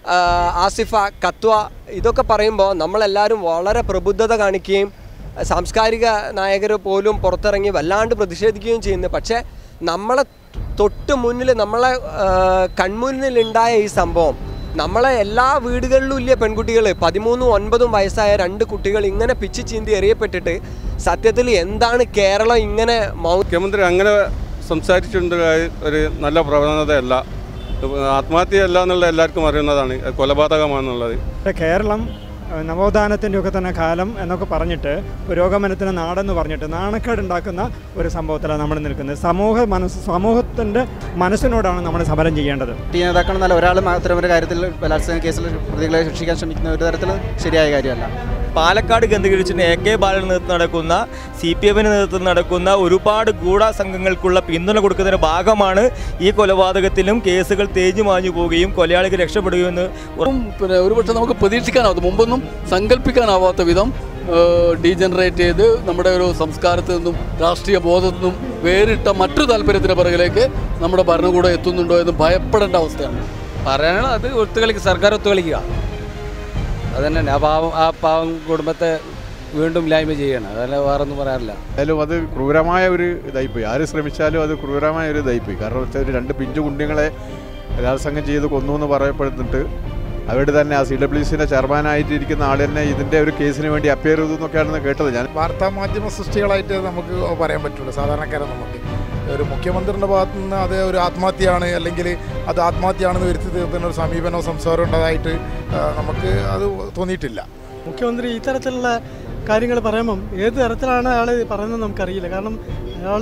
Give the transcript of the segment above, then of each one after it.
ആസിഫ, കത്വ ഇതൊക്കെ പറയുമ്പോൾ നമ്മളെല്ലാവരും വളരെ പ്രബുദ്ധത കാണിക്കുകയും സാംസ്കാരിക നായകർ പോലും പുറത്തിറങ്ങി വല്ലാണ്ട് പ്രതിഷേധിക്കുകയും ചെയ്യുന്നു. പക്ഷേ നമ്മളെ തൊട്ട് മുന്നിൽ നമ്മളെ കൺമുന്നിലുണ്ടായ ഈ സംഭവം നമ്മളെ എല്ലാ വീടുകളിലും ഇല്ല പെൺകുട്ടികൾ 13, 9 വയസ്സായ 2 കുട്ടികൾ ഇങ്ങനെ പിച്ച് ചീന്തി എറിയപ്പെട്ടിട്ട് സത്യത്തിൽ എന്താണ് കേരളം ഇങ്ങനെ മുഖ്യമന്ത്രി അങ്ങനെ സംസാരിച്ചിട്ടുണ്ട് ഒരു നല്ല പ്രവണതയല്ല. ആത്മഹത്യയല്ല എന്നുള്ള എല്ലാവർക്കും അറിയുന്നതാണ്, കൊലപാതകമാണെന്നുള്ളത്. കേരളം നവോത്ഥാനത്തിൻ്റെ ഒക്കെ തന്നെ കാലം എന്നൊക്കെ പറഞ്ഞിട്ട് പുരോഗമനത്തിന് നാടെന്ന് പറഞ്ഞിട്ട് നാണക്കേടുണ്ടാക്കുന്ന ഒരു സംഭവത്തിലാണ് നമ്മൾ നിൽക്കുന്നത്. സമൂഹത്തിൻ്റെ മനസ്സിനോടാണ് നമ്മൾ സമരം ചെയ്യേണ്ടത്. നേതാക്കളെന്നല്ല ഒരാൾ മാത്രം ഒരു കാര്യത്തിൽ ബലാത്സംഗ കേസിൽ പ്രതികളെ ശിക്ഷിക്കാൻ ശ്രമിക്കുന്ന ഒരു തരത്തിൽ ശരിയായ കാര്യമല്ല. പാലക്കാട് കേന്ദ്രീകരിച്ച് AK ബാലന് നേതൃത്വം നടക്കുന്ന CPMന് നേതൃത്വം നടക്കുന്ന ഒരുപാട് ഗൂഢസംഘങ്ങൾക്കുള്ള പിന്തുണ കൊടുക്കുന്നതിൻ്റെ ഭാഗമാണ് ഈ കൊലപാതകത്തിലും കേസുകൾ തേഞ്ഞു മാഞ്ഞു പോവുകയും കൊലയാളികൾ രക്ഷപ്പെടുകയെന്ന് ഒരുപക്ഷെ നമുക്ക് പ്രതീക്ഷിക്കാനാവാത്ത, മുമ്പൊന്നും സങ്കല്പിക്കാനാവാത്ത വിധം ഡീജനറേറ്റ് ചെയ്ത് നമ്മുടെ ഒരു സംസ്കാരത്തിൽ നിന്നും രാഷ്ട്രീയ ബോധത്തിൽ നിന്നും വേറിട്ട മറ്റൊരു താല്പര്യത്തിൻ്റെ പിറകിലേക്ക് നമ്മുടെ ഭരണകൂടം എത്തുന്നുണ്ടോ എന്ന് ഭയപ്പെടേണ്ട അവസ്ഥയാണ്. പറയാനുള്ള അത് ഒത്തുകളിക്കുക, സർക്കാർ ഒത്തുകളിക്കുക. അതന്നെ ആ പാവം കുടുംബത്തെ വീണ്ടും ഇല്ലായ്മ ചെയ്യണം, അതല്ല വേറൊന്നും പറയാറില്ല. എന്തായാലും അത് ക്രൂരമായ ഒരു ഇതായിപ്പോയി. ആര് ശ്രമിച്ചാലും അത് ക്രൂരമായ ഒരു ഇതായിപ്പോയി. കാരണം വെച്ചാൽ 2 പിഞ്ചു കുഞ്ഞുങ്ങളെ ബലാത്സംഗം ചെയ്ത് കൊന്നു എന്ന് പറയപ്പെടുന്നിട്ട് അവിടെ തന്നെ ആ CWCൻ്റെ ചെയർമാനായിട്ടിരിക്കുന്ന ആൾ തന്നെ ഇതിൻ്റെ ഒരു കേസിന് വേണ്ടി അപ്പിയർ ചെയ്തു എന്നൊക്കെയാണ് കേട്ടത്. ഞാൻ വാർത്താമാധ്യമ സൃഷ്ടികളായിട്ട് നമുക്ക് പറയാൻ പറ്റുള്ളൂ. സാധാരണക്കാരെ നമുക്ക് ഒരു മുഖ്യമന്ത്രിയുടെ ഭാഗത്തു നിന്ന് അത് ഒരു ആത്മഹത്യയാണ് അല്ലെങ്കിൽ അത് ആത്മഹത്യയാണെന്ന് വരുത്തി തീർത്തുന്ന ഒരു സമീപനമോ സംസാരം ഉള്ളതായിട്ട് നമുക്ക് അത് തോന്നിയിട്ടില്ല. മുഖ്യമന്ത്രി ഇത്തരത്തിലുള്ള കാര്യങ്ങൾ പറയുമ്പം ഏത് തരത്തിലാണ് അയാൾ പറയുന്നത് നമുക്കറിയില്ല. കാരണം അയാൾ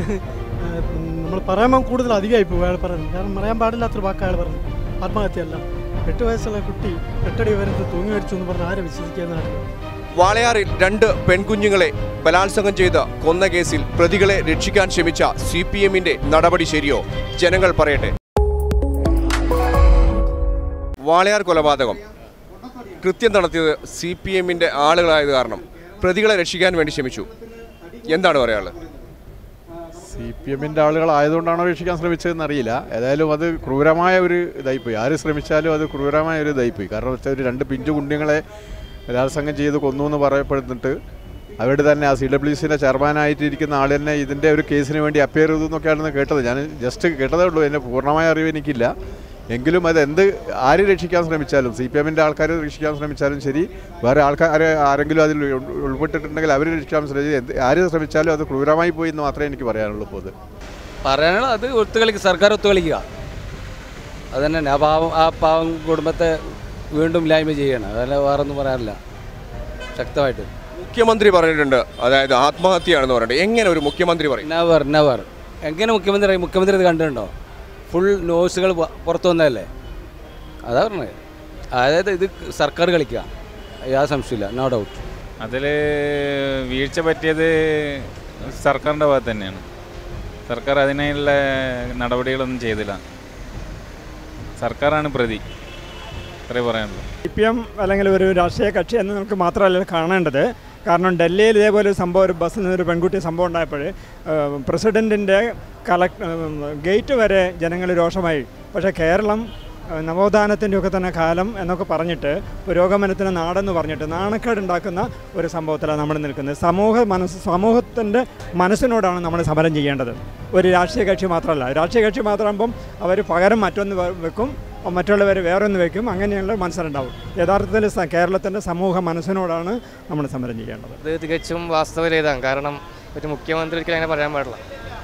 നമ്മൾ പറയുമ്പം കൂടുതൽ അധികമായി പോകും അയാൾ പറയുന്നത്. കാരണം പറയാൻ പാടില്ലാത്തൊരു വാക്ക് അയാൾ പറഞ്ഞു. ആത്മഹത്യയല്ല, 8 വയസ്സുള്ള കുട്ടി 8 അടി ഉയരത്തിൽ തൂങ്ങി മരിച്ചു എന്ന് പറഞ്ഞാൽ ആരെ വിശ്വസിക്കാന്നാണ്. വാളയാറിൽ 2 പെൺകുഞ്ഞുങ്ങളെ ബലാത്സംഗം ചെയ്ത് കൊന്ന കേസിൽ പ്രതികളെ രക്ഷിക്കാൻ ശ്രമിച്ച CPMന്റെ നടപടി ശരിയോ? ജനങ്ങൾ പറയട്ടെ. വാളയാർ കൊലപാതകം കൃത്യം നടത്തിയത് CPMന്റെ ആളുകളായത് കാരണം പ്രതികളെ രക്ഷിക്കാൻ വേണ്ടി ശ്രമിച്ചു. എന്താണ് പറയാനുള്ളത്? CPMൻ്റെ ആളുകളായതുകൊണ്ടാണോ രക്ഷിക്കാൻ ശ്രമിച്ചതെന്ന് അറിയില്ല. ഏതായാലും അത് ക്രൂരമായ ഒരു ഇതായിപ്പോയി. ആര് ശ്രമിച്ചാലും അത് ക്രൂരമായ ഒരു ഇതായിപ്പോയി. കാരണം വെച്ചാൽ 2 പിഞ്ചു കുഞ്ഞുങ്ങളെ ബലാത്സംഗം ചെയ്ത് കൊന്നു എന്ന് പറയപ്പെടുന്നിട്ട് അവിടെ തന്നെ ആ CWCൻ്റെ ചെയർമാനായിട്ടിരിക്കുന്ന ആൾ തന്നെ ഇതിൻ്റെ ഒരു കേസിന് വേണ്ടി അപ്പിയർ ചെയ്തു എന്നൊക്കെയാണ് കേട്ടത്. ഞാൻ ജസ്റ്റ് കേട്ടതേ ഉള്ളൂ, എൻ്റെ പൂർണ്ണമായ അറിവ് എനിക്കില്ല. എങ്കിലും അത് ആര് രക്ഷിക്കാൻ ശ്രമിച്ചാലും, CPMൻ്റെ ആൾക്കാർ രക്ഷിക്കാൻ ശ്രമിച്ചാലും ശരി, വേറെ ആരെങ്കിലും അതിൽ ഉൾപ്പെട്ടിട്ടുണ്ടെങ്കിൽ അവർ രക്ഷിക്കാൻ ശ്രമിച്ചു, ആര് ശ്രമിച്ചാലും അത് ക്രൂരമായി പോയി എന്ന് മാത്രമേ എനിക്ക് പറയാനുള്ളൂ. ഇപ്പോൾ പറയാനുള്ള അത് ഒത്തുകളിക്കുക, സർക്കാർ ഒത്തുകളിക്കുക. അതന്നെ ആ പാവം കുടുംബത്തെ വീണ്ടും ഇല്ലായ്മ ചെയ്യണം, അതല്ല വേറൊന്നും പറയാറില്ല. ശക്തമായിട്ട് മുഖ്യമന്ത്രി പറഞ്ഞിട്ടുണ്ട്, അതായത് ആത്മഹത്യയാണെന്ന് പറഞ്ഞിട്ട്. എങ്ങനെ ഒരു മുഖ്യമന്ത്രി പറയും? നെവർ. എങ്ങനെ മുഖ്യമന്ത്രി ഇത് കണ്ടിട്ടുണ്ടോ? ഫുൾ ന്യൂസുകൾ പുറത്തു വന്നതല്ലേ, അതാ പറഞ്ഞത്. അതായത് ഇത് സർക്കാർ കളിക്കുക, യാതൊരു സംശയമില്ല, നോ ഡൗട്ട്. അതിൽ വീഴ്ച പറ്റിയത് സർക്കാരിൻ്റെ ഭാഗത്ത് തന്നെയാണ്. സർക്കാർ അതിനുള്ള നടപടികളൊന്നും ചെയ്തില്ല. സർക്കാരാണ് പ്രതി, അത്രേ പറയാനുള്ളൂ. CPM അല്ലെങ്കിൽ ഒരു രാഷ്ട്രീയ കക്ഷി എന്ന് നമുക്ക് മാത്രമല്ല കാണേണ്ടത്. കാരണം ഡൽഹിയിൽ ഇതേപോലെ ഒരു സംഭവം, ഒരു ബസ്സിൽ നിന്നൊരു പെൺകുട്ടി സംഭവം ഉണ്ടായപ്പോൾ പ്രസിഡൻറ്റിൻ്റെ ഗേറ്റ് വരെ ജനങ്ങൾ രോഷമായി. പക്ഷേ കേരളം നവോത്ഥാനത്തിൻ്റെ ഒക്കെ തന്നെ കാലം എന്നൊക്കെ പറഞ്ഞിട്ട് പുരോഗമനത്തിന് നാടെന്ന് പറഞ്ഞിട്ട് നാണക്കേടുണ്ടാക്കുന്ന ഒരു സംഭവത്തിലാണ് നമ്മൾ നിൽക്കുന്നത്. സമൂഹത്തിൻ്റെ മനസ്സിനോടാണ് നമ്മൾ സമരം ചെയ്യേണ്ടത്. ഒരു രാഷ്ട്രീയ കക്ഷി മാത്രമല്ല. രാഷ്ട്രീയ കക്ഷി മാത്രമാകുമ്പം അവർ പകരം മറ്റൊന്ന് വെക്കും, മറ്റുള്ളവർ വേറൊന്ന് വയ്ക്കും, അങ്ങനെയുള്ള മത്സരം ഉണ്ടാവും. യഥാർത്ഥത്തിൽ കേരളത്തിൻ്റെ സമൂഹ മനസ്സിനോടാണ് നമ്മൾ സമരം ചെയ്യേണ്ടത്. ഇത് തികച്ചും വാസ്തവരഹിതമാണ്. കാരണം ഒരു മുഖ്യമന്ത്രി ഒരിക്കലും അങ്ങനെ പറയാൻ പാടില്ല.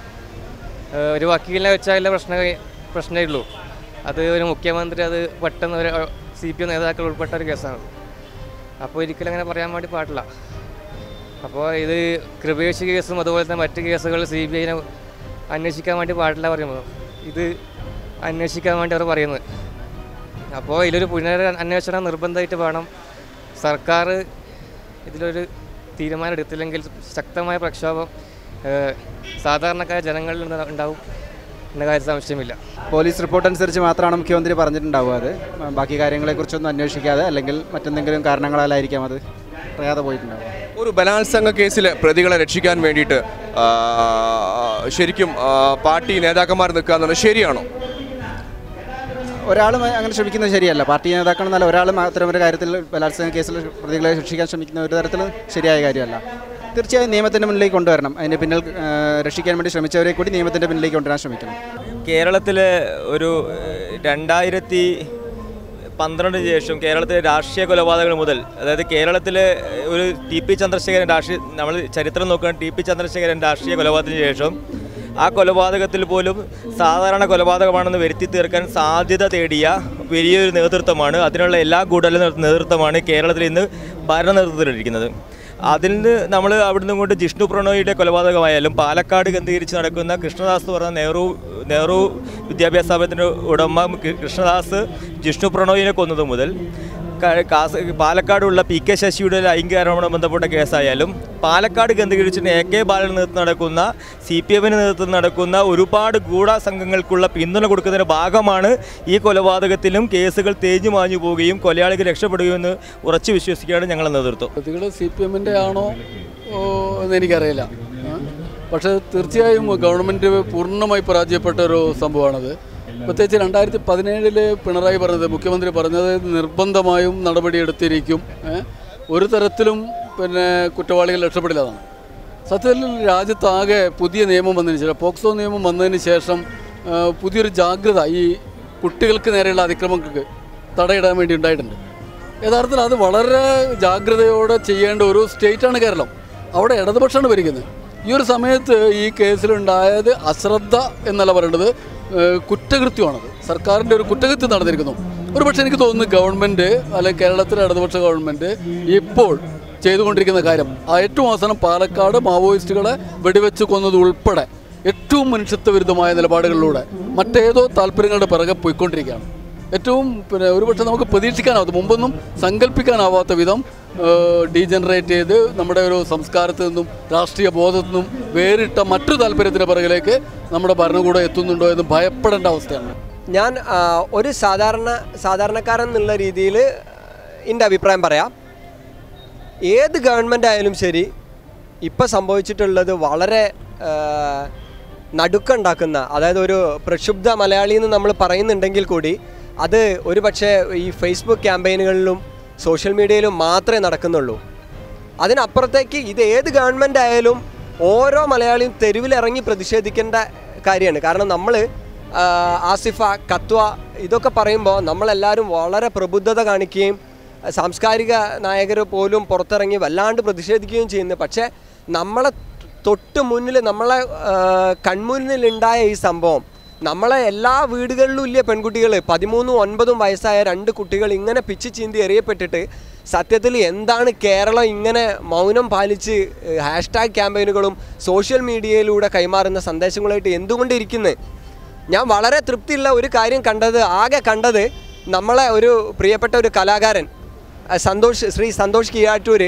ഒരു വക്കീലിനെ വെച്ചാൽ പ്രശ്നമേ ഉള്ളൂ. അത് ഒരു മുഖ്യമന്ത്രി അത് പെട്ടെന്ന് ഒരു CPM നേതാക്കൾ ഉൾപ്പെട്ട ഒരു കേസാണ്. അപ്പോൾ ഒരിക്കലും അങ്ങനെ പറയാൻ വേണ്ടി പാടില്ല. അപ്പോൾ ഇത് കൃപേഷ് കേസും അതുപോലെ തന്നെ മറ്റ് കേസുകൾ CBIനെ അന്വേഷിക്കാൻ വേണ്ടി പാടില്ല പറയുമ്പോൾ ഇത് അന്വേഷിക്കാൻ വേണ്ടി അവർ പറയുന്നത്. അപ്പോൾ ഇതിലൊരു പുനരന്വേഷണം നിർബന്ധമായിട്ട് വേണം. സർക്കാർ ഇതിലൊരു തീരുമാനം എടുത്തില്ലെങ്കിൽ ശക്തമായ പ്രക്ഷോഭം സാധാരണക്കാരായ ജനങ്ങളിൽ ഉണ്ടാവും എന്ന കാര്യം സംശയമില്ല. പോലീസ് റിപ്പോർട്ട് അനുസരിച്ച് മാത്രമാണ് മുഖ്യമന്ത്രി പറഞ്ഞിട്ടുണ്ടാവുക. അത് ബാക്കി കാര്യങ്ങളെക്കുറിച്ചൊന്നും അന്വേഷിക്കാതെ അല്ലെങ്കിൽ മറ്റെന്തെങ്കിലും കാരണങ്ങളാലായിരിക്കാം അത് പറയാതെ പോയിട്ടുണ്ടാവുക. ഒരു ബലാത്സംഗ കേസിൽ പ്രതികളെ രക്ഷിക്കാൻ വേണ്ടിയിട്ട് ശരിക്കും പാർട്ടി നേതാക്കന്മാർ നിൽക്കുക എന്നുള്ളത് ശരിയാണോ? ഒരാളും അങ്ങനെ ശ്രമിക്കുന്നത് ശരിയല്ല. പാർട്ടി നേതാക്കളെന്നല്ല ഒരാളും അത്തരം ഒരു കാര്യത്തിൽ ബലാത്സംഗ കേസിൽ പ്രതികളെ ശിക്ഷിക്കാൻ ശ്രമിക്കുന്ന ഒരു തരത്തിലും ശരിയായ കാര്യമല്ല. തീർച്ചയായും നിയമത്തിൻ്റെ മുന്നിലേക്ക് കൊണ്ടുവരണം. അതിന് പിന്നിൽ രക്ഷിക്കാൻ വേണ്ടി ശ്രമിച്ചവരെ കൂടി നിയമത്തിൻ്റെ പിന്നിലേക്ക് കൊണ്ടുവരാൻ ശ്രമിക്കണം. കേരളത്തിലെ ഒരു 2012 ശേഷം കേരളത്തിലെ രാഷ്ട്രീയ കൊലപാതകങ്ങൾ മുതൽ, അതായത് കേരളത്തിലെ ഒരു ടി പി ചന്ദ്രശേഖരൻ നമ്മൾ ചരിത്രം നോക്കുകയാണെങ്കിൽ ടി പി ചന്ദ്രശേഖരൻ രാഷ്ട്രീയ കൊലപാതകത്തിന് ശേഷം ആ കൊലപാതകത്തിൽ പോലും സാധാരണ കൊലപാതകമാണെന്ന് വരുത്തി തീർക്കാൻ സാധ്യത തേടിയ വലിയൊരു നേതൃത്വമാണ്, അതിനുള്ള എല്ലാ ഗൂഢാലോചന നേതൃത്വമാണ് കേരളത്തിൽ ഇന്ന് ഭരണ നേതൃത്വത്തിലിരിക്കുന്നത്. അതിൽ നിന്ന് നമ്മൾ അവിടുന്ന് കൊണ്ട് ജിഷ്ണു പ്രണോയിയുടെ കൊലപാതകമായാലും പാലക്കാട് കേന്ദ്രീകരിച്ച് നടക്കുന്ന കൃഷ്ണദാസ് എന്ന് പറഞ്ഞ നെഹ്റു വിദ്യാഭ്യാസ സ്ഥാപനത്തിൻ്റെ ഉടമ കൃഷ്ണദാസ് ജിഷ്ണു പ്രണോയിനെ കൊന്നത് മുതൽ പാലക്കാടുള്ള PK ശശിയുടെ ലൈംഗികാരോപണം ബന്ധപ്പെട്ട കേസായാലും പാലക്കാട് കേന്ദ്രീകരിച്ച് AK ബാലൻ നേതൃത്വം നടക്കുന്ന CPMന് നേതൃത്വം നടക്കുന്ന ഒരുപാട് ഗൂഢസംഘങ്ങൾക്കുള്ള പിന്തുണ കൊടുക്കുന്നതിൻ്റെ ഭാഗമാണ് ഈ കൊലപാതകത്തിലും കേസുകൾ തേഞ്ഞു മാഞ്ഞു പോവുകയും കൊലയാളികൾ രക്ഷപ്പെടുകയെന്ന് ഉറച്ചു വിശ്വസിക്കുകയാണ് ഞങ്ങളുടെ നേതൃത്വം. പ്രതികൾ CPMൻ്റെ ആണോ എന്ന് എനിക്കറിയില്ല. പക്ഷേ തീർച്ചയായും ഗവൺമെൻറ് പൂർണ്ണമായി പരാജയപ്പെട്ട ഒരു സംഭവമാണത്. പ്രത്യേകിച്ച് 2017 പിണറായി പറഞ്ഞത്, മുഖ്യമന്ത്രി പറഞ്ഞത് നിർബന്ധമായും നടപടിയെടുത്തിരിക്കും, ഒരു തരത്തിലും കുറ്റവാളികൾ രക്ഷപ്പെടില്ലെന്നാണ്. സത്യത്തിൽ രാജ്യത്താകെ പുതിയ നിയമം വന്നതിന് ശേഷം, പോക്സോ നിയമം വന്നതിന് ശേഷം പുതിയൊരു ജാഗ്രത ഈ കുട്ടികൾക്ക് നേരെയുള്ള അതിക്രമങ്ങൾക്ക് തടയിടാൻ വേണ്ടി ഉണ്ടായിട്ടുണ്ട്. യഥാർത്ഥത്തിൽ അത് വളരെ ജാഗ്രതയോടെ ചെയ്യേണ്ട ഒരു സ്റ്റേറ്റാണ് കേരളം. അവിടെ ഇടതുപക്ഷമാണ് ഭരിക്കുന്നത്. ഈ ഒരു സമയത്ത് ഈ കേസിലുണ്ടായത് അശ്രദ്ധ എന്നല്ല പറയേണ്ടത്, കുറ്റകൃത്യമാണത്. സർക്കാരിൻ്റെ ഒരു കുറ്റകൃത്യം നടന്നിരിക്കുന്നു. ഒരു പക്ഷേ എനിക്ക് തോന്നുന്നു ഗവൺമെൻറ് അല്ലെങ്കിൽ കേരളത്തിലെ ഇടതുപക്ഷ ഗവൺമെൻറ് ഇപ്പോൾ ചെയ്തുകൊണ്ടിരിക്കുന്ന കാര്യം, ഏറ്റവും അവസാനം പാലക്കാട് മാവോയിസ്റ്റുകളെ വെടിവെച്ച് കൊന്നത് ഉൾപ്പെടെ ഏറ്റവും മനുഷ്യത്വ വിരുദ്ധമായ നിലപാടുകളിലൂടെ മറ്റേതോ താല്പര്യങ്ങളുടെ പിറകെ പോയിക്കൊണ്ടിരിക്കുകയാണ്. ഏറ്റവും ഒരുപക്ഷെ നമുക്ക് പ്രതീക്ഷിക്കാനാവാത്ത, മുമ്പൊന്നും സങ്കല്പിക്കാനാവാത്ത വിധം ഡീജനറേറ്റ് ചെയ്ത് നമ്മുടെ ഒരു സംസ്കാരത്തിൽ നിന്നും രാഷ്ട്രീയ ബോധത്തിൽ നിന്നും വേറിട്ട മറ്റൊരു താല്പര്യത്തിൻ്റെ പിറകിലേക്ക് നമ്മുടെ ഭരണകൂടം എത്തുന്നുണ്ടോ എന്ന് ഭയപ്പെടേണ്ട അവസ്ഥയാണ്. ഞാൻ ഒരു സാധാരണക്കാരൻ എന്നുള്ള രീതിയിൽ എൻ്റെ അഭിപ്രായം പറയാം. ഏത് ഗവൺമെൻറ് ആയാലും ശരി, ഇപ്പം സംഭവിച്ചിട്ടുള്ളത് വളരെ നടുക്കുണ്ടാക്കുന്ന, അതായത് ഒരു പ്രക്ഷുബ്ധ മലയാളി എന്ന് നമ്മൾ പറയുന്നുണ്ടെങ്കിൽ കൂടി അത് ഒരു പക്ഷേ ഈ ഫേസ്ബുക്ക് ക്യാമ്പയിനുകളിലും സോഷ്യൽ മീഡിയയിലും മാത്രമേ നടക്കുന്നുള്ളൂ. അതിനപ്പുറത്തേക്ക് ഇത് ഏത് ഗവൺമെൻറ് ആയാലും ഓരോ മലയാളിയും തെരുവിലിറങ്ങി പ്രതിഷേധിക്കേണ്ട കാര്യമാണ്. കാരണം നമ്മൾ ആസിഫ, കത്വ ഇതൊക്കെ പറയുമ്പോൾ നമ്മളെല്ലാവരും വളരെ പ്രബുദ്ധത കാണിക്കുകയും സാംസ്കാരിക നായകർ പോലും പുറത്തിറങ്ങി വല്ലാണ്ട് പ്രതിഷേധിക്കുകയും ചെയ്യുന്നു. പക്ഷേ നമ്മളെ തൊട്ട് മുന്നിൽ, നമ്മളെ കൺമുന്നിലുണ്ടായ ഈ സംഭവം, നമ്മളെ എല്ലാ വീടുകളിലും ഇല്ല പെൺകുട്ടികൾ, 13, 9 വയസ്സായ 2 കുട്ടികൾ ഇങ്ങനെ പിച്ച് ചീന്തി എറിയപ്പെട്ടിട്ട് സത്യത്തിൽ എന്താണ് കേരളം ഇങ്ങനെ മൗനം പാലിച്ച് ഹാഷ്ടാഗ് ക്യാമ്പയിനുകളും സോഷ്യൽ മീഡിയയിലൂടെ കൈമാറുന്ന സന്ദേശങ്ങളായിട്ട് എന്തുകൊണ്ടിരിക്കുന്നത്? ഞാൻ വളരെ തൃപ്തിയുള്ള ഒരു കാര്യം ആകെ കണ്ടത് നമ്മളെ ഒരു പ്രിയപ്പെട്ട ഒരു കലാകാരൻ ശ്രീ സന്തോഷ് കിയാറ്റൂർ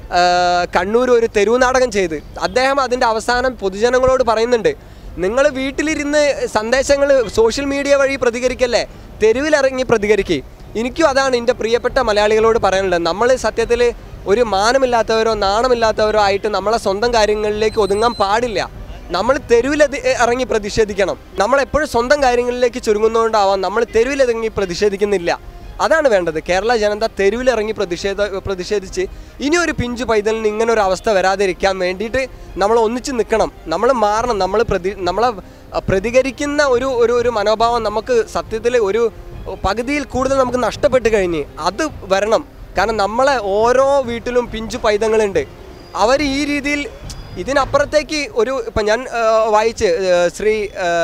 കണ്ണൂർ ഒരു തെരുവ് നാടകം ചെയ്ത് അദ്ദേഹം അതിൻ്റെ അവസാനം പൊതുജനങ്ങളോട് പറയുന്നുണ്ട്, നിങ്ങൾ വീട്ടിലിരുന്ന് സന്ദേശങ്ങൾ സോഷ്യൽ മീഡിയ വഴി പ്രതികരിക്കല്ലേ, തെരുവിലിറങ്ങി പ്രതികരിക്കുക. എനിക്കും അതാണ് എൻ്റെ പ്രിയപ്പെട്ട മലയാളികളോട് പറയാനുള്ളത്. നമ്മൾ സത്യത്തിൽ ഒരു മാനമില്ലാത്തവരോ നാണമില്ലാത്തവരോ ആയിട്ട് നമ്മളെ സ്വന്തം കാര്യങ്ങളിലേക്ക് ഒതുങ്ങാൻ പാടില്ല. നമ്മൾ ഇറങ്ങി പ്രതിഷേധിക്കണം. നമ്മളെപ്പോഴും സ്വന്തം കാര്യങ്ങളിലേക്ക് ചുരുങ്ങുന്നതുകൊണ്ടാവാം നമ്മൾ തെരുവിലിറങ്ങി പ്രതിഷേധിക്കുന്നില്ല. അതാണ് വേണ്ടത്. കേരള ജനത തെരുവിലിറങ്ങി പ്രതിഷേധിച്ച് ഇനിയൊരു പിഞ്ചു പൈതലിന് ഇങ്ങനെ ഒരു അവസ്ഥ വരാതിരിക്കാൻ വേണ്ടിയിട്ട് നമ്മൾ ഒന്നിച്ച് നിൽക്കണം, നമ്മൾ മാറണം. നമ്മളെ പ്രതികരിക്കുന്ന ഒരു മനോഭാവം നമുക്ക് സത്യത്തിൽ ഒരു പകുതിയിൽ കൂടുതൽ നമുക്ക് നഷ്ടപ്പെട്ട് കഴിഞ്ഞ് അത് വരണം. കാരണം നമ്മളെ ഓരോ വീട്ടിലും പിഞ്ചു പൈതങ്ങളുണ്ട്. അവർ ഈ രീതിയിൽ ഇതിനപ്പുറത്തേക്ക് ഇപ്പം ഞാൻ വായിച്ച് ശ്രീ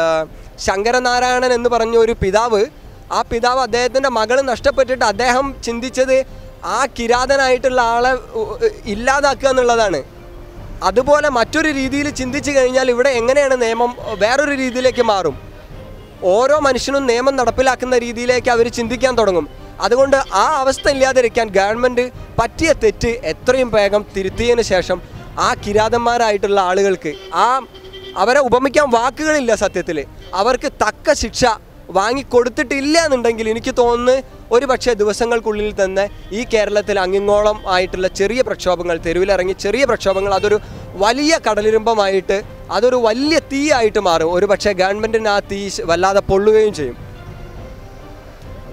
ശങ്കരനാരായണൻ എന്ന് പറഞ്ഞ ഒരു പിതാവ്, ആ പിതാവ് അദ്ദേഹത്തിൻ്റെ മകൾ നഷ്ടപ്പെട്ടിട്ട് അദ്ദേഹം ചിന്തിച്ചത് ആ കിരാതനായിട്ടുള്ള ആളെ ഇല്ലാതാക്കുക എന്നുള്ളതാണ്. അതുപോലെ മറ്റൊരു രീതിയിൽ ചിന്തിച്ചു കഴിഞ്ഞാൽ ഇവിടെ എങ്ങനെയാണ് നിയമം വേറൊരു രീതിയിലേക്ക് മാറും. ഓരോ മനുഷ്യനും നിയമം നടപ്പിലാക്കുന്ന രീതിയിലേക്ക് അവർ ചിന്തിക്കാൻ തുടങ്ങും. അതുകൊണ്ട് ആ അവസ്ഥ ഇല്ലാതിരിക്കാൻ ഗവൺമെൻറ് പറ്റിയ തെറ്റ് എത്രയും വേഗം തിരുത്തിയതിന് ശേഷം ആ കിരാതന്മാരായിട്ടുള്ള ആളുകൾക്ക് അവരെ ഉപമിക്കാൻ വാക്കുകളില്ല. സത്യത്തിൽ അവർക്ക് തക്ക ശിക്ഷ വാങ്ങിക്കൊടുത്തിട്ടില്ല എന്നുണ്ടെങ്കിൽ എനിക്ക് തോന്നുന്നു ഒരു പക്ഷേ ദിവസങ്ങൾക്കുള്ളിൽ തന്നെ ഈ കേരളത്തിൽ അങ്ങിങ്ങോളം ആയിട്ടുള്ള ചെറിയ പ്രക്ഷോഭങ്ങൾ, തെരുവിലിറങ്ങി ചെറിയ പ്രക്ഷോഭങ്ങൾ, അതൊരു വലിയ കടലിരമ്പമായിട്ട് അതൊരു വലിയ തീയായിട്ട് മാറും. ഒരു പക്ഷേ ഗവൺമെൻറ്റിന് ആ തീ വല്ലാതെ പൊള്ളുകയും ചെയ്യും.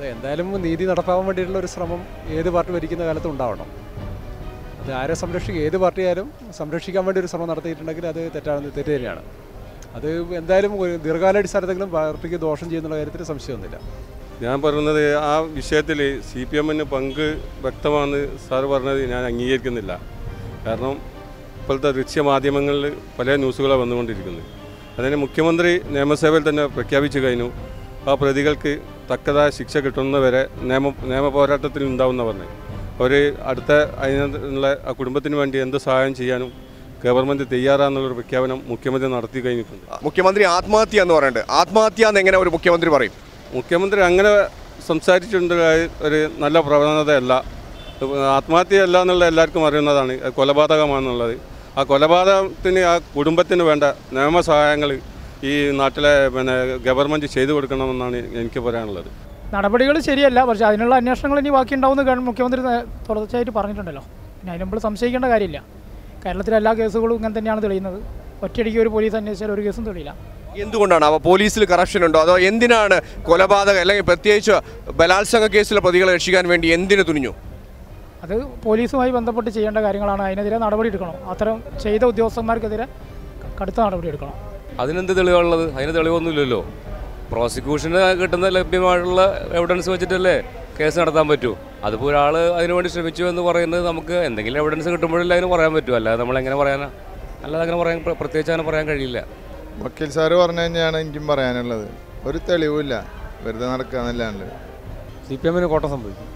എന്തായാലും നീതി നടപ്പാവാൻ വേണ്ടിയിട്ടുള്ള ഒരു ശ്രമം ഏത് പാർട്ടി ഭരിക്കുന്ന കാലത്തും ഉണ്ടാവണം. അത് ആരെ ഏത് പാർട്ടിയായാലും സംരക്ഷിക്കാൻ വേണ്ടി ഒരു ശ്രമം നടത്തിയിട്ടുണ്ടെങ്കിൽ അത് തെറ്റ് തന്നെയാണ്. അത് എന്തായാലും ദീർഘകാലാടിസ്ഥാനത്തെങ്കിലും പാർട്ടിക്ക് ദോഷം ചെയ്യുന്നുള്ള കാര്യത്തിൽ സംശയമൊന്നുമില്ല. ഞാൻ പറയുന്നത് ആ വിഷയത്തിൽ CPM പങ്ക് വ്യക്തമാണെന്ന് സാറ് പറഞ്ഞത് ഞാൻ അംഗീകരിക്കുന്നില്ല. കാരണം ഇപ്പോഴത്തെ ദൃശ്യമാധ്യമങ്ങളിൽ പല ന്യൂസുകളാണ് വന്നുകൊണ്ടിരിക്കുന്നത്. അതിന് മുഖ്യമന്ത്രി നിയമസഭയിൽ തന്നെ പ്രഖ്യാപിച്ചു കഴിഞ്ഞു, ആ പ്രതികൾക്ക് തക്കതായ ശിക്ഷ കിട്ടുന്നവരെ നിയമ പോരാട്ടത്തിൽ ഉണ്ടാവുമെന്ന് പറഞ്ഞു. അവർ അടുത്ത അതിനുള്ള ആ കുടുംബത്തിന് വേണ്ടി എന്ത് സഹായം ചെയ്യാനും ഗവൺമെൻറ് തയ്യാറാണെന്നുള്ളൊരു പ്രഖ്യാപനം മുഖ്യമന്ത്രി നടത്തി കഴിഞ്ഞിട്ടുണ്ട്. മുഖ്യമന്ത്രി ആത്മഹത്യ എന്ന് പറയുന്നുണ്ട്. ആത്മഹത്യ എന്ന് എങ്ങനെ ഒരു മുഖ്യമന്ത്രി പറയും? മുഖ്യമന്ത്രി അങ്ങനെ സംസാരിച്ചിട്ടുണ്ട് ഒരു നല്ല പ്രവണതയല്ല. ആത്മഹത്യയല്ല എന്നുള്ള എല്ലാവർക്കും അറിയുന്നതാണ്, കൊലപാതകമാണെന്നുള്ളത്. ആ കൊലപാതകത്തിന് ആ കുടുംബത്തിന് വേണ്ട നിയമസഹായങ്ങൾ ഈ നാട്ടിലെ ഗവൺമെൻറ് ചെയ്തു കൊടുക്കണമെന്നാണ് എനിക്ക് പറയാനുള്ളത്. നടപടികൾ ശരിയല്ല, പക്ഷേ അതിനുള്ള അന്വേഷണങ്ങൾ ഇനി ബാക്കിയുണ്ടാവുമെന്ന് മുഖ്യമന്ത്രി തുടർച്ചയായിട്ട് പറഞ്ഞിട്ടുണ്ടല്ലോ. പിന്നെ അതിന് നമ്മൾ സംശയിക്കേണ്ട കാര്യമില്ല. കേരളത്തിലെ എല്ലാ കേസുകളും ഇങ്ങനെ തന്നെയാണ് തെളിയുന്നത്. ഒറ്റയടിക്ക് ഒരു പോലീസ് അന്വേഷിച്ചാൽ ഒരു കേസും തെളിയില്ല. എന്തുകൊണ്ടാണ് അവ പോലീസിൽ കറപ്ഷൻ ഉണ്ടോ, അതോ എന്തിനാണ് കൊലപാതകം അല്ലെങ്കിൽ പ്രത്യേകിച്ച് ബലാത്സംഗ കേസിലെ പ്രതികളെ രക്ഷിക്കാൻ വേണ്ടി എന്തിനു തുനിഞ്ഞു? അത് പോലീസുമായി ബന്ധപ്പെട്ട് ചെയ്യേണ്ട കാര്യങ്ങളാണ്. അതിനെതിരെ നടപടി എടുക്കണം. അത്തരം ചെയ്ത ഉദ്യോഗസ്ഥന്മാർക്കെതിരെ കടുത്ത നടപടി എടുക്കണം. അതിനെന്ത് തെളിവുള്ളത്? അതിന് തെളിവൊന്നുമില്ലല്ലോ. പ്രോസിക്യൂഷന് കിട്ടുന്ന ലഭ്യമായിട്ടുള്ള എവിഡൻസ് വെച്ചിട്ടല്ലേ കേസ് നടത്താൻ പറ്റൂ. അതിപ്പോൾ ഒരാൾ അതിനുവേണ്ടി ശ്രമിച്ചു എന്ന് പറയുന്നത് നമുക്ക് എന്തെങ്കിലും എവിഡൻസ് കിട്ടുമ്പോഴല്ലേ അതിന് പറയാൻ പറ്റൂ. അല്ലാതെ നമ്മളെങ്ങനെ പറയാനാ? അല്ലാതെ അങ്ങനെ പറയാൻ പ്രത്യേകിച്ച് അങ്ങനെ പറയാൻ കഴിയില്ല. വക്കീൽ സാറ് പറഞ്ഞു തന്നെയാണ് എനിക്കും പറയാനുള്ളത്. ഒരു തെളിവില്ല, വെറുതെ നടക്കാന്നല്ലാണ്ട്. CPM കോട്ടം സംഭവിക്കും.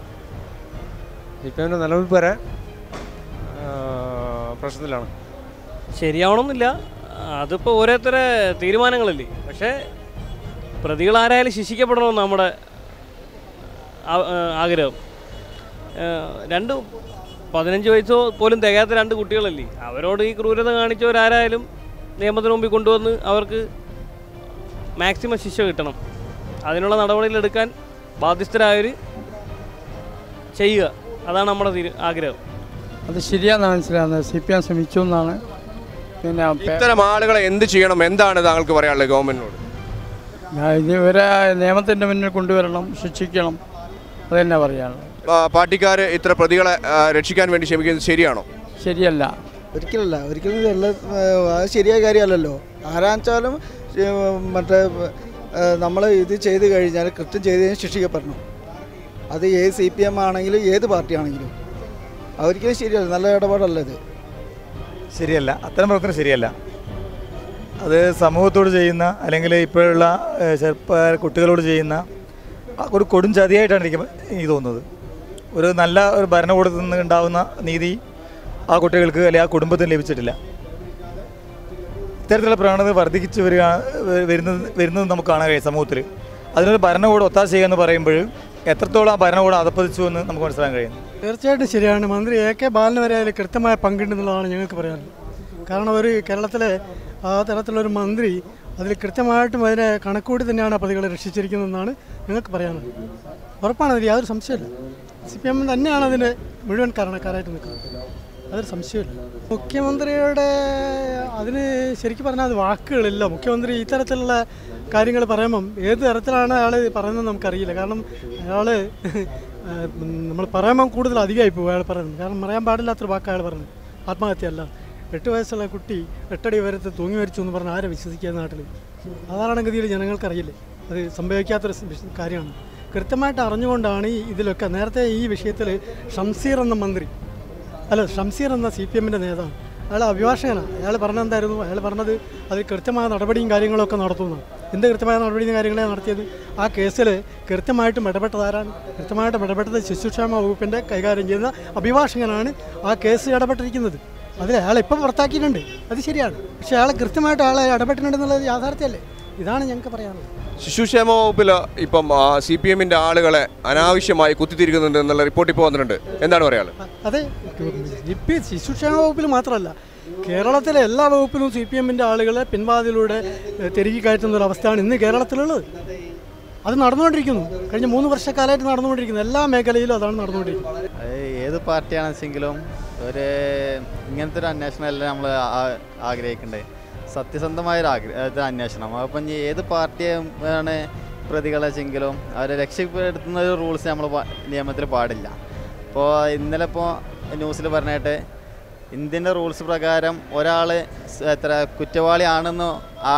CPM നിലനിൽപ്പ് വരെ പ്രശ്നത്തിലാണ്. ശരിയാവണമെന്നില്ല, അതിപ്പോൾ ഓരോരുത്തരെ തീരുമാനങ്ങളല്ലേ. പക്ഷേ പ്രതികളാരായാലും ശിക്ഷിക്കപ്പെടണമെന്ന് നമ്മുടെ ആഗ്രഹം. 15 വയസ്സോ പോലും തികയാത്ത 2 കുട്ടികളല്ലേ, അവരോട് ഈ ക്രൂരത കാണിച്ചവരാരായാലും നിയമത്തിന് മുമ്പിൽ കൊണ്ടുവന്ന് അവർക്ക് മാക്സിമം ശിക്ഷ കിട്ടണം. അതിനുള്ള നടപടികളെടുക്കാൻ ബാധ്യസ്ഥരായവർ ചെയ്യുക, അതാണ് നമ്മുടെ ആഗ്രഹം. അത് ശരിയാണെന്ന് മനസ്സിലാകുന്നത്. CPM ശ്രമിച്ചു എന്നാണ്. പിന്നെ ഇത്തരം ആളുകളെ എന്ത് ചെയ്യണം, എന്താണ് താങ്കൾക്ക് പറയാനുള്ളത് ഗവൺമെന്റിനോട്? ഇവരെ നിയമത്തിൻ്റെ മുന്നിൽ കൊണ്ടുവരണം, ശിക്ഷിക്കണം, അത് തന്നെ പറയാനുള്ളത്. പാർട്ടിക്കാർ ഇത്ര പ്രതികളെ രക്ഷിക്കാൻ വേണ്ടി ശ്രമിക്കുന്നത് ശരിയാണോ? ശരിയല്ല, ഒരിക്കലല്ല. ഒരിക്കലും അത് ശരിയായ കാര്യമല്ലല്ലോ. ആരാച്ചാലും മറ്റേ നമ്മൾ ഇത് ചെയ്ത് കഴിഞ്ഞാൽ കൃത്യം ചെയ്ത് കഴിഞ്ഞാൽ ശിക്ഷിക്കപ്പെടണം. അത് ഏത് CPM ആണെങ്കിലും ഏത് പാർട്ടി ആണെങ്കിലും അതൊരിക്കലും ശരിയല്ല. നല്ല ഇടപാടല്ല ഇത്. ശരിയല്ല, അത്തരം പ്രവർത്തനം ശരിയല്ല. അത് സമൂഹത്തോട് ചെയ്യുന്ന അല്ലെങ്കിൽ ഇപ്പോഴുള്ള കുട്ടികളോട് ചെയ്യുന്ന ഒരു കൊടും ചതിയായിട്ടാണ് എനിക്ക് തോന്നുന്നത്. ഒരു നല്ല ഒരു ഭരണകൂടത്തിൽ നിന്ന് ഉണ്ടാകുന്ന നീതി ആ കുട്ടികൾക്ക് അല്ലെങ്കിൽ ആ കുടുംബത്തിന് ലഭിച്ചിട്ടില്ല. ഇത്തരത്തിലുള്ള പ്രവണത വർദ്ധിച്ചു വരുന്നത് നമുക്ക് കാണാൻ കഴിയും സമൂഹത്തിൽ. അതിനൊരു ഭരണകൂടം ഒത്താശ ചെയ്യുക എന്ന് പറയുമ്പോൾ എത്രത്തോളം ആ ഭരണകൂടം അധപ്പതിച്ചു എന്ന് നമുക്ക് മനസ്സിലാക്കാൻ കഴിയും. തീർച്ചയായിട്ടും ശരിയാണ്. മന്ത്രി AK ബാലന് വരെ അതിൽ കൃത്യമായ പങ്കുണ്ടെന്നുള്ളതാണ് ഞങ്ങൾക്ക് പറയാനുള്ളത്. കാരണം ഒരു കേരളത്തിലെ ആ തരത്തിലുള്ളൊരു മന്ത്രി അതിൽ കൃത്യമായിട്ടും അതിനെ കണക്കൂടി തന്നെയാണ് പ്രതികളെ രക്ഷിച്ചിരിക്കുന്നതെന്നാണ് ഞങ്ങൾക്ക് പറയാനുള്ളത്. ഉറപ്പാണ്, അതിൽ യാതൊരു സംശയമില്ല. CPM തന്നെയാണ് അതിൻ്റെ മുഴുവൻ കാരണക്കാരായിട്ട് നിൽക്കുന്നത്, അതൊരു സംശയമില്ല. മുഖ്യമന്ത്രിയുടെ അതിന് ശരിക്കും പറഞ്ഞാൽ അത് വാക്കുകളില്ല. മുഖ്യമന്ത്രി ഇത്തരത്തിലുള്ള കാര്യങ്ങൾ പറയുമ്പം ഏത് തരത്തിലാണ് അയാൾ പറയുന്നത് നമുക്കറിയില്ല. കാരണം അയാൾ നമ്മൾ പറയുമ്പം കൂടുതൽ അധികമായി പോകും അയാൾ പറയുന്നത്. കാരണം പറയാൻ പാടില്ലാത്തൊരു വാക്ക് അയാൾ പറയുന്നത്. ആത്മഹത്യയല്ല, 8 വയസ്സുള്ള കുട്ടി 8 അടി ഉയരത്തിൽ തൂങ്ങി മരിച്ചു എന്ന് പറഞ്ഞാൽ ആരെ വിശ്വസിക്കുക നാട്ടിൽ? സാധാരണഗതിയിൽ ജനങ്ങൾക്കറിയില്ലേ, അത് സംഭവിക്കാത്തൊരു കാര്യമാണ്. കൃത്യമായിട്ട് അറിഞ്ഞുകൊണ്ടാണ് ഇതിലൊക്കെ നേരത്തെ ഈ വിഷയത്തിൽ ഷംസീർ എന്ന മന്ത്രി ഷംസീർ എന്ന CPMൻ്റെ നേതാവ്, അയാൾ അഭിഭാഷകനാണ്. അയാൾ പറഞ്ഞെന്തായിരുന്നു? അയാൾ പറഞ്ഞത് അത് കൃത്യമായ നടപടിയും കാര്യങ്ങളൊക്കെ നടത്തുന്നു. എന്ത് കൃത്യമായ നടപടിയും കാര്യങ്ങളാണ് നടത്തിയത്? ആ കേസിൽ കൃത്യമായിട്ടും ഇടപെട്ടതാരാണ്? കൃത്യമായിട്ടും ഇടപെട്ടത് ശിശുക്ഷേമ വകുപ്പിൻ്റെ കൈകാര്യം ചെയ്യുന്ന അഭിഭാഷകനാണ് ആ കേസ് ഇടപെട്ടിരിക്കുന്നത്. അതിൽ അയാൾ ഇപ്പം പുറത്താക്കിയിട്ടുണ്ട്, അത് ശരിയാണ്. പക്ഷേ അയാൾ കൃത്യമായിട്ട് അയാളെ ഇടപെട്ടിട്ടുണ്ടെന്നുള്ളത് യാഥാർത്ഥ്യമല്ലേ? ഇതാണ് ഞങ്ങൾക്ക് പറയാനുള്ളത്. ശിശുക്ഷേമ വകുപ്പിൽ ഇപ്പം CPMൻ്റെ ആളുകളെ അനാവശ്യമായി കുത്തിത്തിരിക്കുന്നുണ്ട് എന്നുള്ള റിപ്പോർട്ട് ഇപ്പോൾ വന്നിട്ടുണ്ട്. എന്താണ് പറയാനുള്ളത്? അതെ, ഇപ്പം ശിശുക്ഷേമ വകുപ്പിൽ മാത്രമല്ല, കേരളത്തിലെ എല്ലാ വകുപ്പിലും CPMൻ്റെ ആളുകളെ പിൻവാതിലൂടെ തിരികെ കയറ്റുന്ന ഒരു അവസ്ഥയാണ് ഇന്ന് കേരളത്തിലുള്ളത്. അത് നടന്നുകൊണ്ടിരിക്കുന്നു. കഴിഞ്ഞ 3 വർഷക്കാലമായിട്ട് നടന്നുകൊണ്ടിരിക്കുന്നു. എല്ലാ മേഖലയിലും അതാണ് നടന്നുകൊണ്ടിരിക്കുന്നത്. ഏത് പാർട്ടിയാണെങ്കിലും ഒരു ഇങ്ങനത്തെ ഒരു അന്വേഷണമല്ല നമ്മൾ ആഗ്രഹിക്കേണ്ടത്. സത്യസന്ധമായൊരു അന്വേഷണം. അപ്പം ഏത് പാർട്ടിയാണ് പ്രതികളെങ്കിലും അവരെ രക്ഷപ്പെടുത്തുന്ന ഒരു റൂൾസ് നമ്മൾ നിയമത്തിൽ പാടില്ല. ഇപ്പോൾ ഇന്നലെ ന്യൂസിൽ പറഞ്ഞിട്ട് ഇന്ത്യൻ്റെ റൂൾസ് പ്രകാരം ഒരാൾ കുറ്റവാളി ആവണോ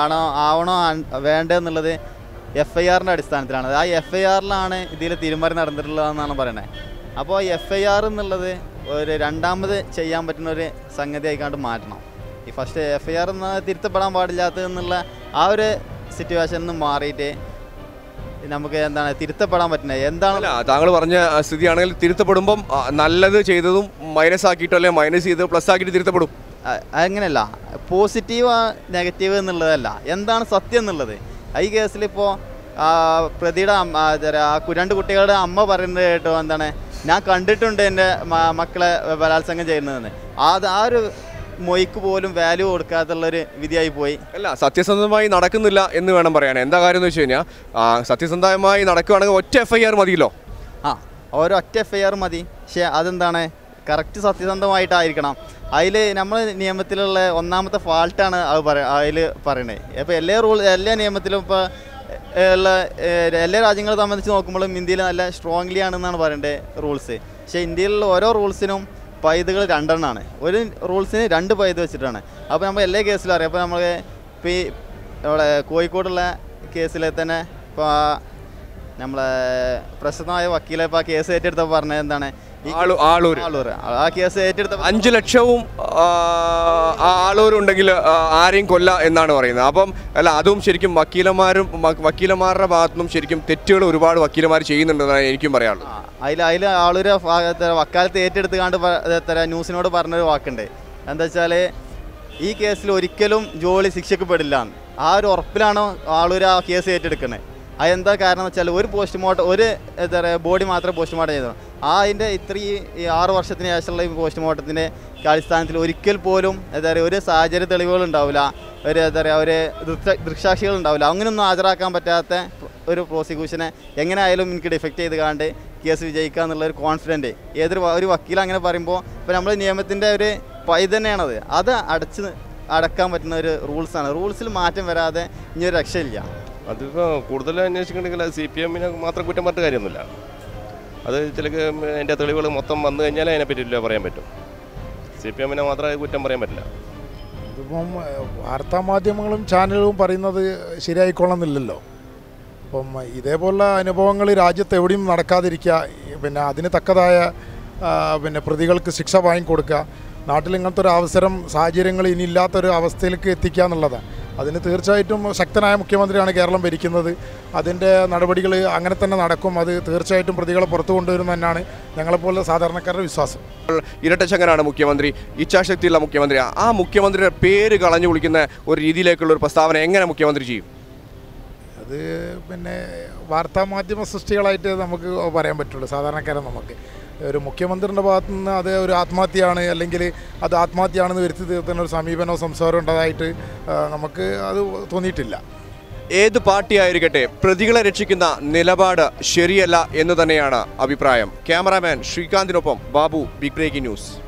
വേണ്ടെന്നുള്ളത് FIRൻ്റെ അടിസ്ഥാനത്തിലാണ്. ആ FIRലാണ് ഇതിൽ തീരുമാനം നടന്നിട്ടുള്ളതെന്നാണ് പറയുന്നത്. അപ്പോൾ FIR എന്നുള്ളത് ഒരു രണ്ടാമത് ചെയ്യാൻ പറ്റുന്ന ഒരു സംഗതി ആയിക്കാണ്ട് മാറ്റണം. ഈ ഫസ്റ്റ് FIR എന്ന് തിരുത്തപ്പെടാൻ പാടില്ലാത്തതെന്നുള്ള ആ ഒരു സിറ്റുവേഷനിൽ നിന്ന് മാറിയിട്ട് നമുക്ക് തിരുത്തപ്പെടാൻ പറ്റുന്നത് എന്താണ് താങ്കൾ പറഞ്ഞ സ്ഥിതിയാണെങ്കിൽ തിരുത്തപ്പെടുമ്പം നല്ലത് ചെയ്തതും മൈനസ് ആക്കിയിട്ടോ അല്ലെങ്കിൽ മൈനസ് ചെയ്ത് പ്ലസ് ആക്കിയിട്ട് തിരുത്തപ്പെടും. അങ്ങനെയല്ല, പോസിറ്റീവ് നെഗറ്റീവ് എന്നുള്ളതല്ല, എന്താണ് സത്യം എന്നുള്ളത്. ഈ കേസിലിപ്പോൾ പ്രതിയുടെ രണ്ട് കുട്ടികളുടെ അമ്മ പറയുന്നത് കേട്ടോ ഞാൻ കണ്ടിട്ടുണ്ട് എൻ്റെ മക്കളെ ബലാത്സംഗം ചെയ്യുന്നതെന്ന്. ആ ഒരു മൊയ്ക്ക് പോലും വാല്യൂ കൊടുക്കാത്തുള്ളൊരു വിധിയായി പോയി. അല്ല, സത്യസന്ധമായി നടക്കുന്നില്ല എന്ന് വേണം പറയാൻ. എന്താ കാര്യം എന്ന് വെച്ച് കഴിഞ്ഞാൽ സത്യസന്ധമായി നടക്കുകയാണെങ്കിൽ ഒറ്റ FIR മതിയല്ലോ. ഒരൊറ്റ FIR മതി. പക്ഷേ അതെന്താണ് കറക്റ്റ് സത്യസന്ധമായിട്ടായിരിക്കണം. അതിൽ നമ്മൾ നിയമത്തിലുള്ള ഒന്നാമത്തെ ഫാൾട്ടാണ് അതിൽ പറയണത്. ഇപ്പോൾ എല്ലാ നിയമത്തിലും ഇപ്പോൾ ഉള്ള എല്ലാ രാജ്യങ്ങളെ സംബന്ധിച്ച് നോക്കുമ്പോഴും ഇന്ത്യയിൽ നല്ല സ്ട്രോങ്ലി ആണെന്നാണ് പറയേണ്ടത് റൂൾസ്. പക്ഷേ ഇന്ത്യയിലുള്ള ഓരോ റൂൾസിനും പൈതകൾ 2 എണ്ണമാണ്. ഒരു റൂൾസിന് 2 പൈത വെച്ചിട്ടാണ്. അപ്പോൾ നമ്മൾ എല്ലാ കേസിലും അറിയാം. അപ്പോൾ നമ്മൾ ഇപ്പോൾ നമ്മുടെ കോഴിക്കോടുള്ള കേസിൽ തന്നെ ഇപ്പോൾ നമ്മളെ പ്രശസ്തമായ വക്കീലെ ഇപ്പോൾ ആ കേസ് ഏറ്റെടുത്തപ്പോൾ പറഞ്ഞത് എന്താണ് ആളൂർ ആ കേസ് ഏറ്റെടുത്ത 5 ലക്ഷവും ആളൂരുണ്ടെങ്കിൽ ആരെയും കൊല്ല എന്നാണ് പറയുന്നത്. അപ്പം അല്ല, അതും ശരിക്കും വക്കീലന്മാരുടെ ഭാഗത്തുനിന്നും ശരിക്കും തെറ്റുകൾ ഒരുപാട് വക്കീലന്മാർ ചെയ്യുന്നുണ്ടെന്നാണ് എനിക്കും പറയാനുള്ളത്. അതിൽ ആളൂര് വക്കാലത്ത് ഏറ്റെടുത്തുകൊണ്ട് ന്യൂസിനോട് പറഞ്ഞൊരു വാക്കുണ്ട്. എന്താ വെച്ചാൽ ഈ കേസിൽ ഒരിക്കലും ജോളി ശിക്ഷിക്കപ്പെടില്ല. ആ ഒരു ഉറപ്പിലാണ് ആളൂര് ആ കേസ് ഏറ്റെടുക്കുന്നത്. അതെന്താ കാരണം എന്ന് വെച്ചാൽ ഒരു പോസ്റ്റ്മോർട്ടം ബോഡി മാത്രമേ പോസ്റ്റ്മോർട്ടം ചെയ്തു. അതിൻ്റെ 6 വർഷത്തിന് ശേഷമുള്ള ഈ പോസ്റ്റ്മോർട്ടത്തിൻ്റെ അടിസ്ഥാനത്തിൽ ഒരിക്കൽ പോലും ഒരു സാഹചര്യ തെളിവുകൾ ഉണ്ടാവില്ല, ഒരു ദൃക്സാക്ഷികൾ ഉണ്ടാവില്ല. അങ്ങനെയൊന്നും ഹാജരാക്കാൻ പറ്റാത്ത ഒരു പ്രോസിക്യൂഷനെ എങ്ങനെ ആയാലും എനിക്ക് ഡിഫക്റ്റ് ചെയ്ത് കാണ്ട് കേസ് വിജയിക്കുക എന്നുള്ളൊരു കോൺഫിഡൻറ്റ് ഒരു വക്കീൽ അങ്ങനെ പറയുമ്പോൾ ഇപ്പോൾ നമ്മൾ നിയമത്തിൻ്റെ ഒരു പൈത തന്നെയാണത്. അത് അടക്കാൻ പറ്റുന്ന ഒരു റൂൾസാണ്. റൂൾസിൽ മാറ്റം വരാതെ ഇനിയൊരു രക്ഷയില്ല. അതിപ്പോൾ കൂടുതൽ അന്വേഷിക്കണമെങ്കിൽ CPM-നെ മാത്രം കുറ്റം പറഞ്ഞ കാര്യമൊന്നുമില്ല. അത് അതിൻ്റെ തെളിവുകൾ മൊത്തം വന്നു കഴിഞ്ഞാൽ അതിനെപ്പറ്റി പറയാൻ പറ്റും. CPM-നെ മാത്രം കുറ്റം പറയാൻ പറ്റില്ല. ഇതിപ്പം വാർത്താമാധ്യമങ്ങളും ചാനലുകളും പറയുന്നത് ശരിയായിക്കൊള്ളുന്നില്ലല്ലോ. അപ്പം ഇതേപോലുള്ള അനുഭവങ്ങൾ രാജ്യത്ത് എവിടെയും നടക്കാതിരിക്കുക, പിന്നെ അതിന് തക്കതായ പ്രതികൾക്ക് ശിക്ഷ വാങ്ങിക്കൊടുക്കുക, നാട്ടിൽ ഇങ്ങനത്തെ ഒരു അവസരം സാഹചര്യങ്ങൾ ഇനി ഇല്ലാത്തൊരു അവസ്ഥയിലേക്ക് എത്തിക്കുക എന്നുള്ളതാണ്. അതിന് തീർച്ചയായിട്ടും ശക്തനായ മുഖ്യമന്ത്രിയാണ് കേരളം ഭരിക്കുന്നത്. അതിൻ്റെ നടപടികൾ അങ്ങനെ തന്നെ നടക്കും. അത് തീർച്ചയായിട്ടും പ്രതികളെ പുറത്തു കൊണ്ടുവരുന്ന തന്നെയാണ് ഞങ്ങളെപ്പോലെ സാധാരണക്കാരുടെ വിശ്വാസം. ഇരട്ടച്ചങ്കനാണ് മുഖ്യമന്ത്രി, ഇച്ഛാശക്തിയുള്ള മുഖ്യമന്ത്രി. ആ മുഖ്യമന്ത്രിയുടെ പേര് കളഞ്ഞു കുളിക്കുന്ന ഒരു രീതിയിലേക്കുള്ള ഒരു പ്രസ്താവന എങ്ങനെ മുഖ്യമന്ത്രി ചെയ്യും? അത് വാർത്താമാധ്യമ സൃഷ്ടികളായിട്ട് നമുക്ക് പറയാൻ പറ്റുള്ളൂ. സാധാരണക്കാരൻ നമുക്ക് ഒരു മുഖ്യമന്ത്രിയുടെ ഭാഗത്തു നിന്ന് അത് ഒരു ആത്മഹത്യയാണ് അല്ലെങ്കിൽ അത് ആത്മഹത്യയാണെന്ന് വരുത്തി തീർത്തുന്ന ഒരു സമീപനമോ സംസാരമോ ഉണ്ടതായിട്ട് നമുക്ക് അത് തോന്നിയിട്ടില്ല. ഏത് പാർട്ടിയായിരിക്കട്ടെ പ്രതികളെ രക്ഷിക്കുന്ന നിലപാട് ശരിയല്ല എന്ന് തന്നെയാണ് അഭിപ്രായം. ക്യാമറാമാൻ ശ്രീകാന്തിനൊപ്പം ബാബു, ബിഗ് ബ്രേക്കിംഗ് ന്യൂസ്.